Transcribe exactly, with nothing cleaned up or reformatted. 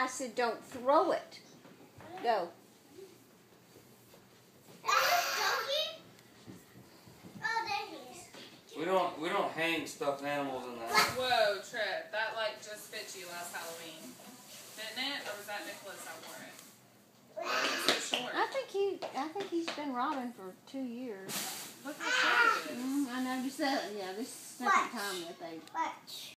said, don't throw it. Go. We don't we don't hang stuffed animals in the house. Whoa, Trip, that like just fit you last Halloween, didn't it? Or was that Nicholas that wore it? Why is it so short? I think he, I think he's been robbing for two years. Look how short it is. Mm, I know. You said, yeah, this is the second time that they.